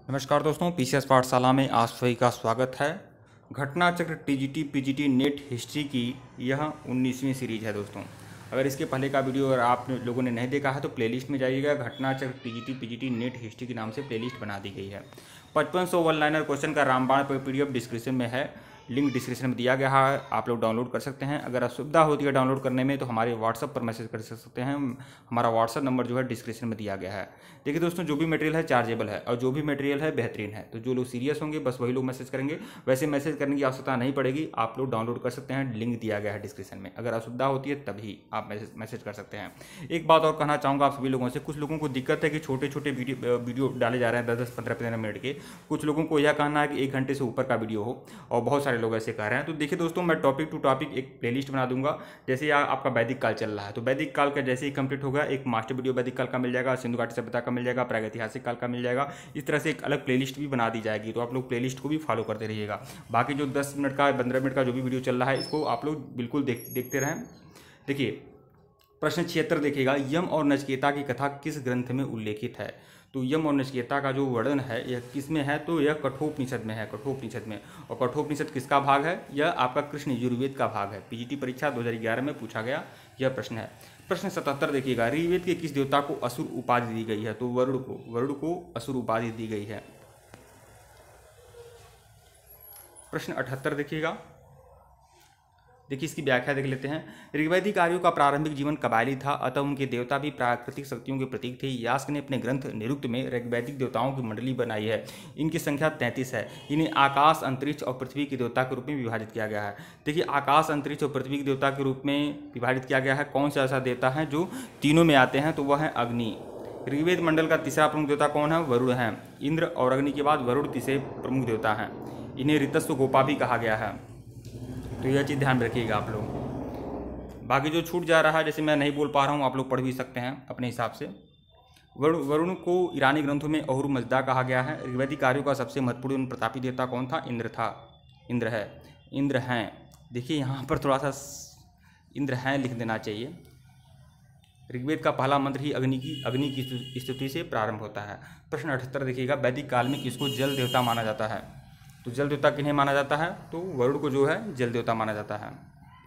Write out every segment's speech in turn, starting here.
नमस्कार दोस्तों, पीसीएस पाठशाला में आप सभी का स्वागत है। घटना चक्र टीजीटी पीजीटी नेट हिस्ट्री की यह 19वीं सीरीज है दोस्तों। अगर इसके पहले का वीडियो अगर आप लोगों ने नहीं देखा है तो प्लेलिस्ट में जाइएगा। घटना चक्र टीजीटी पीजीटी नेट हिस्ट्री के नाम से प्लेलिस्ट बना दी गई है। 5500 वन लाइनर क्वेश्चन का रामबाण पीडीएफ डिस्क्रिप्शन में है, लिंक डिस्क्रिप्शन में दिया गया है, आप लोग डाउनलोड कर सकते हैं। अगर असुविधा होती है डाउनलोड करने में तो हमारे व्हाट्सअप पर मैसेज कर सकते हैं। हमारा व्हाट्सअप नंबर जो है डिस्क्रिप्शन में दिया गया है। देखिए दोस्तों, जो भी मटेरियल है चार्जेबल है और जो भी मटेरियल है बेहतरीन है। तो जो लोग सीरियस होंगे बस वही लोग मैसेज करेंगे, वैसे मैसेज करने की आवश्यकता नहीं पड़ेगी। आप लोग डाउनलोड कर सकते हैं, लिंक दिया गया है डिस्क्रिप्शन में। अगर असुविधा होती है तभी आप मैसेज कर सकते हैं। एक बात और कहना चाहूँगा आप सभी लोगों से, कुछ लोगों को दिक्कत है कि छोटे छोटे वीडियो डाले जा रहे हैं 10-10, 15-15 मिनट के। कुछ लोगों को यह कहना है कि 1 घंटे से ऊपर का वीडियो हो, और बहुत सारे लोग ऐसे कह रहे हैं। तो देखिए दोस्तों, मैं टॉपिक टू टॉपिक एक प्लेलिस्ट बना दूंगा। जैसे आपका वैदिक काल चल रहा है तो वैदिक काल का जैसे ही कंप्लीट होगा एक मास्टर वीडियो वैदिक काल का मिल जाएगा, सिंधु घाटी सभ्यता का मिल जाएगा, प्रागैतिहासिक काल का मिल जाएगा। इस तरह से एक अलग प्लेलिस्ट भी बना दी जाएगी, तो आप लोग प्लेलिस्ट को भी फॉलो करते रहिएगा। बाकी जो 10 मिनट का 15 मिनट का जो भी वीडियो चल रहा है इसको आप लोग बिल्कुल देखते रहें। देखिए प्रश्न 76 देखिएगा, यम और नचिकेता की कथा किस ग्रंथ में उल्लेखित है? तो यम और नचिकेता का जो वर्णन है यह किस में है? तो यह कठोपनिषद में है, कठोपनिषद में। और कठोपनिषद किसका भाग है? यह आपका कृष्ण यजुर्वेद का भाग है। पीजीटी परीक्षा 2011 में पूछा गया यह प्रश्न है। प्रश्न 77 देखिएगा, ऋग्वेद के किस देवता को असुर उपाधि दी गई है? तो वरुण को असुर उपाधि दी गई है। प्रश्न 78 देखिएगा, देखिए इसकी व्याख्या देख लेते हैं। ऋग्वैदिक आर्यों का प्रारंभिक जीवन कबायली था, अतः उनके देवता भी प्राकृतिक शक्तियों के प्रतीक थे। यास्क ने अपने ग्रंथ निरुक्त में ऋग्वैदिक देवताओं की मंडली बनाई है। इनकी संख्या 33 है। इन्हें आकाश, अंतरिक्ष और पृथ्वी के देवता के रूप में विभाजित किया गया है। देखिए आकाश, अंतरिक्ष और पृथ्वी के देवता के रूप में विभाजित किया गया है। कौन सा ऐसा देवता है जो तीनों में आते हैं? तो वह है अग्नि। ऋग्वेद मंडल का तीसरा प्रमुख देवता कौन है? वरुण है। इंद्र और अग्नि के बाद वरुण तीसरे प्रमुख देवता हैं। इन्हें ऋतस्व गोपा भी कहा गया है, तो यह चीज़ ध्यान रखिएगा आप लोग। बाकी जो छूट जा रहा है, जैसे मैं नहीं बोल पा रहा हूँ, आप लोग पढ़ भी सकते हैं अपने हिसाब से। वरुण को ईरानी ग्रंथों में अहुर मजदा कहा गया है। ऋग्वैदिक कार्यों का सबसे महत्वपूर्ण प्रतापी देवता कौन था? इंद्र था, इंद्र है, इंद्र हैं। देखिए यहाँ पर थोड़ा सा इंद्र हैं लिख देना चाहिए। ऋग्वेद का पहला मंत्र ही अग्नि की स्तुति से प्रारंभ होता है। प्रश्न 78 देखिएगा, वैदिक काल में किसको जल देवता माना जाता है? तो जल देवता किन्हें माना जाता है? तो वरुण को जो है जल देवता माना जाता है।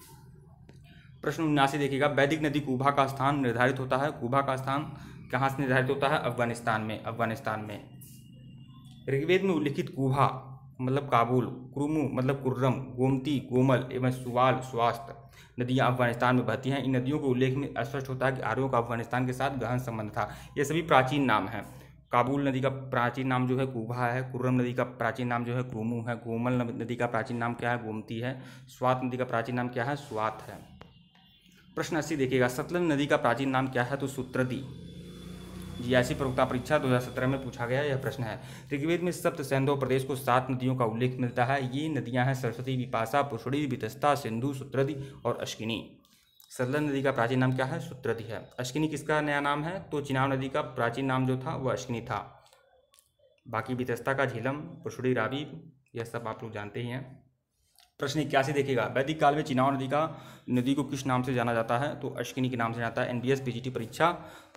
प्रश्न 79 देखिएगा, वैदिक नदी कुबा का स्थान निर्धारित होता है। कुबा का स्थान कहाँ से निर्धारित होता है? अफगानिस्तान में, अफगानिस्तान में। ऋग्वेद में उल्लिखित कुबा मतलब काबुल, कुरुमु मतलब कुर्रम, गोमती कोमल एवं सुवाल स्वास्थ्य नदियाँ अफगानिस्तान में बहती हैं। इन नदियों के उल्लेख में स्पष्ट होता है कि आर्यों का अफगानिस्तान के साथ गहन संबंध था। ये सभी प्राचीन नाम हैं। काबुल नदी का प्राचीन नाम जो है कुबा है, कुर्रम नदी का प्राचीन नाम जो है कुरुमु है, कोमल नदी का प्राचीन नाम क्या है? गोमती है, स्वात नदी का प्राचीन नाम क्या है? स्वात है। प्रश्न 80 देखिएगा, सतलज नदी का प्राचीन नाम क्या है? तो सूत्रदी। जीआईसी प्रवक्ता परीक्षा 2017 में पूछा गया यह प्रश्न है। ऋग्वेद में सप्त सैंधव प्रदेश को 7 नदियों का उल्लेख मिलता है। ये नदियां हैं सरस्वती, विपाशा, पुष्करी, वितस्ता, सिंधु, सूत्रदी और अश्किनी। सतलज नदी का प्राचीन नाम क्या है? सूत्रदी है। अश्किनी किसका नया नाम है? तो चिनाब नदी का प्राचीन नाम जो था वह अश्किनी था। बाकी वितस्ता का झीलम, पुष्करी, रावी, यह सब आप लोग जानते ही हैं। प्रश्न 81 देखिएगा, वैदिक काल में चिनाब नदी को किस नाम से जाना जाता है? तो अश्किनी के नाम से जाता है। एनबीएस पीजीटी परीक्षा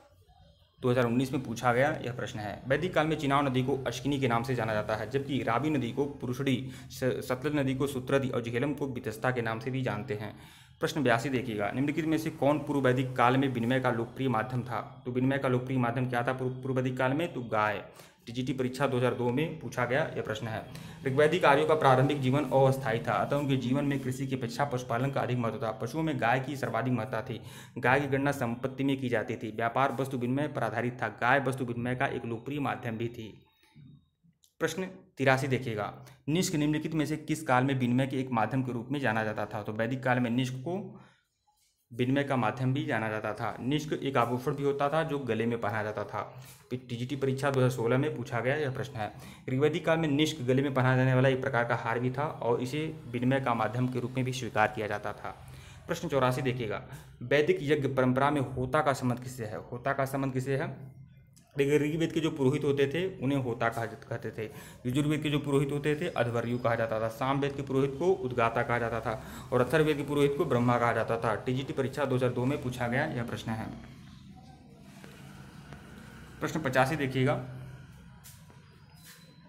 2019 में पूछा गया यह प्रश्न है। वैदिक काल में चिनाब नदी को अश्किनी के नाम से जाना जाता है, जबकि रावी नदी को पुरुषड़ी, सतलज नदी को सूत्रदी और झेलम को वितस्ता के नाम से भी जानते हैं। प्रश्न 82 देखिएगा, निम्नलिखित में से कौन पूर्व वैदिक काल में विनिमय का लोकप्रिय माध्यम था? तो विनिमय का लोकप्रिय माध्यम क्या था पूर्व वैदिक काल में? तो गाय। टीजीटी परीक्षा 2002 में पूछा गया यह प्रश्न है। ऋग्वैदिक आर्यों का प्रारंभिक जीवन अस्थायी था, अतः उनके जीवन में कृषि की अपेक्षा पशुपालन का अधिक महत्व था। पशुओं में गाय की सर्वाधिक महत्ता थी। गाय की गणना संपत्ति में की जाती थी। व्यापार वस्तु विनिमय पर आधारित था। गाय वस्तु विनिमय का एक लोकप्रिय माध्यम भी थी। प्रश्न 83 देखिएगा, निष्क निम्नलिखित में से किस काल में विनिमय के एक माध्यम के रूप में जाना जाता था? तो वैदिक काल में निष्क को विनिमय का माध्यम भी जाना जाता था। निष्क एक आभूषण भी होता था जो गले में पहना जाता था। टीजीटी परीक्षा 2016 में पूछा गया यह प्रश्न है। ऋग्वैदिक काल में निष्क गले में पहना जाने वाला एक प्रकार का हार भी था और इसे विनिमय का माध्यम के रूप में भी स्वीकार किया जाता था। प्रश्न 84 देखिएगा, वैदिक यज्ञ परंपरा में होता का संबंध किससे है? होता का संबंध किससे है? देखिए ऋग्वेद के जो पुरोहित होते थे उन्हें होता कहते थे। यजुर्वेद के जो पुरोहित होते थे अध्वर्यु कहा जाता था। सामवेद के पुरोहित को उद्गाता कहा जाता था और अथर्ववेद के पुरोहित को ब्रह्मा कहा जाता था। टीजीटी परीक्षा 2002 में पूछा गया यह प्रश्न है। प्रश्न 85 देखिएगा,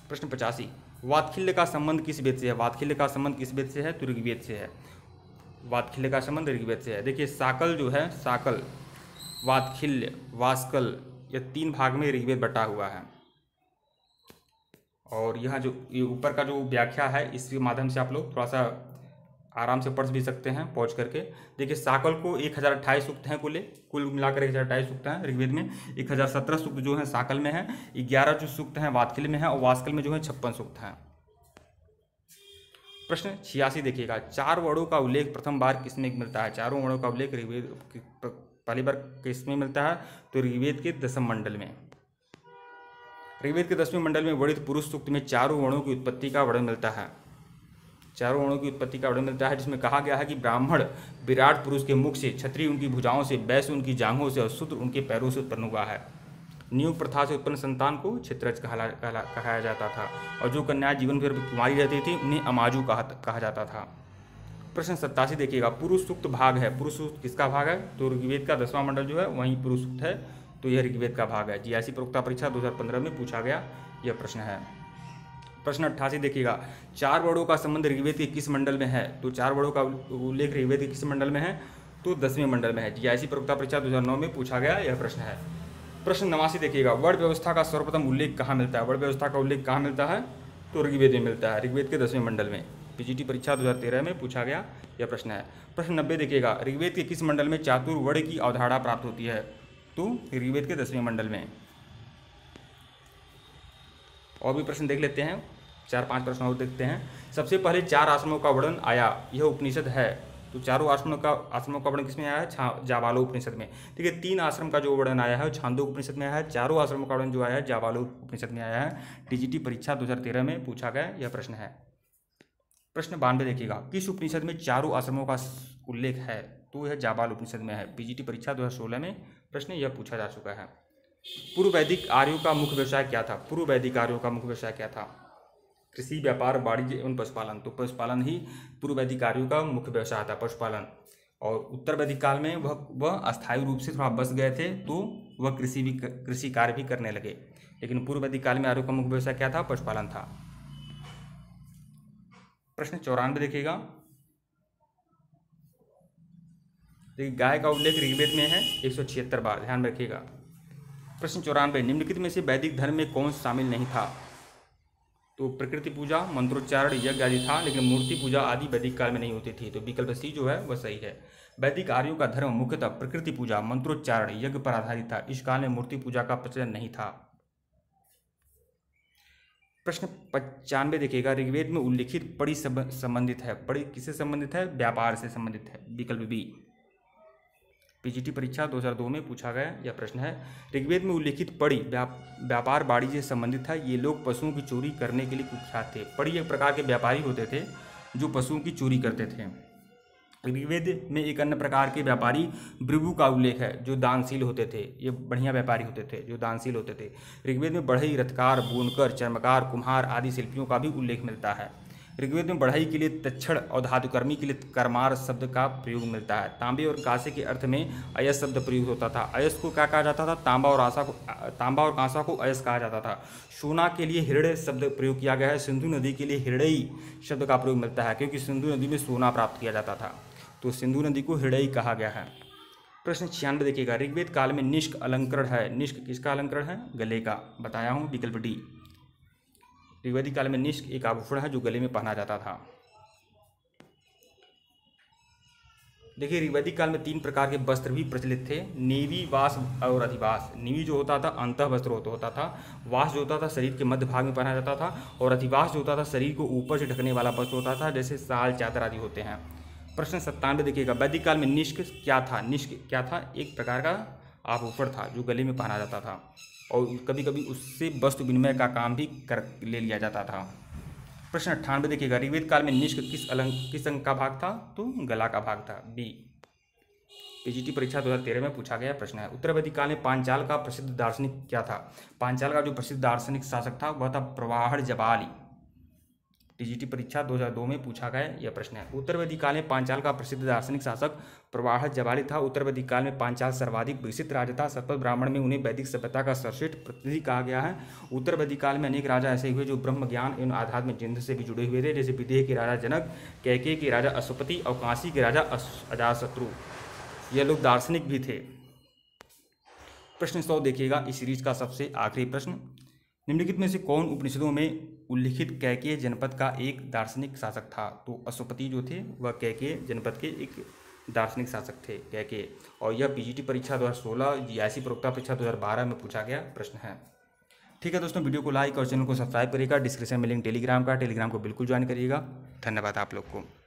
प्रश्न 85, वात्खिल्य का संबंध किस वेद से है? वात्खिल्य का संबंध किस वेद से है? तो ऋग्वेद से है। वात्खिल्य का संबंध ऋग्वेद से है। देखिए साकल जो है, साकल, वात्खिल्य, वास्कल, यह 3 भाग में ऋग्वेद बटा हुआ है। और यहाँ जो ये ऊपर का जो व्याख्या है इसके माध्यम से आप लोग थोड़ा सा आराम से पढ़ भी सकते हैं पहुँच करके। देखिए साकल को 1028 सूक्त हैं, कुल मिलाकर 1028 सूक्त हैं ऋग्वेद में। 1017 सूक्त जो है साकल में है, 11 जो सूक्त हैं वात्खिल्य में है, और वास्कल में जो है 56 सूक्त हैं। प्रश्न 86 देखिएगा, 4 वर्णों का उल्लेख प्रथम बार किसमें मिलता है? 4 वर्णों का उल्लेख ऋग्वेद पहली बार किसमें मिलता है? तो ऋग्वेद के 10वें मंडल में। ऋग्वेद के 10वें मंडल में वर्णित पुरुष सूक्त में 4 वर्णों की उत्पत्ति का वर्णन मिलता है। 4 वर्णों की उत्पत्ति का वर्णन मिलता है, जिसमें कहा गया है कि ब्राह्मण विराट पुरुष के मुख से, क्षत्रिय उनकी भुजाओं से, वैश्य उनकी जांघों से और शूद्र उनके पैरों से उत्पन्न हुआ है। नियुग प्रथा से उत्पन्न संतान को क्षत्रज कहा जाता था, और जो कन्याएं जीवन भर कुमारी रहती थी उन्हें अमाजू कहा जाता था। प्रश्न 87 देखिएगा, पुरुष सूक्त भाग है। पुरुष सूक्त किसका भाग है? तो ऋग्वेद का 10वां मंडल जो है वहीं पुरुष सूक्त है, तो यह ऋग्वेद का भाग है। जीआईसी प्रवक्ता परीक्षा 2015 में पूछा गया यह प्रश्न है। प्रश्न 88 देखिएगा, 4 वर्णों का संबंध ऋग्वेद के किस मंडल में है? तो 4 वर्णों का उल्लेख ऋग्वेद के किस मंडल में है? तो 10वें मंडल में है। जीआईसी प्रवक्ता परीक्षा 2009 में पूछा गया यह प्रश्न है। प्रश्न 89 देखिएगा, वर्ण व्यवस्था का सर्वप्रथम उल्लेख कहाँ मिलता है? वर्ण व्यवस्था का उल्लेख कहाँ मिलता है? तो ऋग्वेद में मिलता है, ऋग्वेद के 10वें मंडल में। पीजीटी परीक्षा 2013 में पूछा गया यह प्रश्न है। प्रश्न 90 देखिएगा, ऋग्वेद के किस मंडल में चातुर्वर्ण की अवधारणा प्राप्त होती है? तो ऋग्वेद के 10वें मंडल में। और भी प्रश्न देख लेते हैं, 4-5 प्रश्न और देखते हैं। सबसे पहले 4 आश्रमों का वर्णन आया, यह उपनिषद है। तो चारों आश्रमों का वर्णन किसमें आया है? जाबालो उपनिषद में। ठीक है, 3 आश्रम का जो वर्णन आया है छांदोग्य उपनिषद में आया है। 4 आश्रमों का वर्णन जो आया है जाबालो उपनिषद में आया है। टीजीटी परीक्षा 2013 में पूछा गया यह प्रश्न है। प्रश्न 92 देखिएगा, किस उपनिषद में 4 आश्रमों का उल्लेख है? तो यह जाबाल उपनिषद में है। पीजीटी परीक्षा 2016 में प्रश्न यह पूछा जा चुका है। पूर्व वैदिक आर्यों का मुख्य व्यवसाय क्या था? पूर्व वैदिक आर्यों का मुख्य व्यवसाय क्या था? कृषि, व्यापार, वाणिज्य एवं पशुपालन। तो पशुपालन ही पूर्व वैदिक आर्यों का मुख्य व्यवसाय था, पशुपालन। और उत्तर वैदिक काल में वह अस्थायी रूप से थोड़ा बस गए थे, तो वह कृषि कार्य भी करने लगे। लेकिन पूर्व वैदिक काल में आर्यों का मुख्य व्यवसाय क्या था? पशुपालन था। प्रश्न 94 देखिएगा, देखिए गाय का उल्लेख ऋग्वेद में है 176 बार, ध्यान रखिएगा। प्रश्न 94, निम्नलिखित में से वैदिक धर्म में कौन शामिल नहीं था? तो प्रकृति पूजा, मंत्रोच्चारण, यज्ञ आदि था, लेकिन मूर्ति पूजा आदि वैदिक काल में नहीं होती थी। तो विकल्प सी जो है वह सही है। वैदिक आर्यों का धर्म मुख्यतः प्रकृति पूजा, मंत्रोच्चारण, यज्ञ पर आधारित था। इस काल में मूर्ति पूजा का प्रचलन नहीं था। प्रश्न 95 देखिएगा, ऋग्वेद में उल्लिखित पड़ी संबंधित है। पड़ी किससे संबंधित है? व्यापार से संबंधित है, विकल्प बी। पीजीटी परीक्षा 2002 में पूछा गया यह प्रश्न है। ऋग्वेद में उल्लिखित पड़ी व्यापार वाणिज्य से संबंधित था। ये लोग पशुओं की चोरी करने के लिए कुख्यात थे। पड़ी एक प्रकार के व्यापारी होते थे जो पशुओं की चोरी करते थे। ऋग्वेद में एक अन्य प्रकार के व्यापारी भृगु का उल्लेख है, जो दानशील होते थे। ये बढ़िया व्यापारी होते थे जो दानशील होते थे। ऋग्वेद में बढ़ई, रथकार, बुनकर, चर्मकार, कुम्हार आदि शिल्पियों का भी उल्लेख मिलता है। ऋग्वेद में बढ़ई के लिए तक्षण और धातुकर्मी के लिए कर्मार शब्द का प्रयोग मिलता है। तांबे और कांसे के अर्थ में अयस शब्द प्रयोग होता था। अयस को क्या कहा जाता था? तांबा और कांसा को अयस कहा जाता था। सोना के लिए हृदय शब्द प्रयोग किया गया है। सिंधु नदी के लिए हृदयी शब्द का प्रयोग मिलता है, क्योंकि सिंधु नदी में सोना प्राप्त किया जाता था, तो सिंधु नदी को हृदयी कहा गया है। प्रश्न 96 देखिएगा, ऋग्वेद काल में निष्क अलंकरण है। निष्क किसका अलंकरण है? गले का, बताया हूँ, विकल्प डी। ऋग्वेदिक काल में निष्क एक आभूषण है जो गले में पहना जाता था। देखिए ऋग्वैदिक काल में 3 प्रकार के वस्त्र भी प्रचलित थे, नीवी, वास और अधिवास। नीवी जो होता था अंतः वस्त्र होता था, वास जो होता था शरीर के मध्य भाग में पहना जाता था, और अधिवास जो होता था शरीर को ऊपर से ढकने वाला वस्त्र होता था, जैसे साल, चादर आदि होते हैं। प्रश्न 97 देखिएगा, वैदिक काल में निष्क क्या था? निष्क क्या था? एक प्रकार का आभूषण था जो गले में पहना जाता था, और कभी कभी उससे वस्तु विनिमय का काम भी ले लिया जाता था। प्रश्न 98 देखिएगा, ऋग्वेद काल में निष्क किस अंग का भाग था? तो गला का भाग था, बी। पीजीटी परीक्षा 2013 में पूछा गया प्रश्न है। उत्तर वैदिक काल में पांचाल का प्रसिद्ध दार्शनिक क्या था? पांचाल का जो प्रसिद्ध दार्शनिक शासक था वह था प्रवाहर जबाली। टीजीटी परीक्षा 2002 में पूछा गया यह प्रश्न है। उत्तर वैदिक काल में पांचाल का प्रसिद्ध दार्शनिक शासक प्रवाह जबाली था। उत्तर वैदिक काल में पांचाल सर्वाधिक विकसित राजा था। शतपथ ब्राह्मण में उन्हें वैदिक सभ्यता का सर्वश्रेष्ठ प्रतिनिधि कहा गया है। उत्तर वैदिक काल में अनेक राजा ऐसे हुए जो ब्रह्म ज्ञान एवं आध्यात्मिक चिंतन से भी जुड़े हुए थे, जैसे विदेह के राजा जनक, कैकेयी के राजा अश्वपति और काशी के राजा अजातशत्रु। ये लोग दार्शनिक भी थे। प्रश्न 100 देखिएगा, इस सीरीज का सबसे आखिरी प्रश्न, निम्नलिखित में से कौन उपनिषदों में उल्लिखित कैकेय जनपद का एक दार्शनिक शासक था? तो अश्वपति जो थे वह कैकेय जनपद के एक दार्शनिक शासक थे, कैकेय। और यह पीजीटी परीक्षा 2016, जीआईसी प्रवक्ता परीक्षा 2012 में पूछा गया प्रश्न है। ठीक है दोस्तों, वीडियो को लाइक और चैनल को सब्सक्राइब करिएगा। डिस्क्रिप्शन में लिंक टेलीग्राम का, टेलीग्राम को बिल्कुल ज्वाइन करिएगा। धन्यवाद आप लोग को।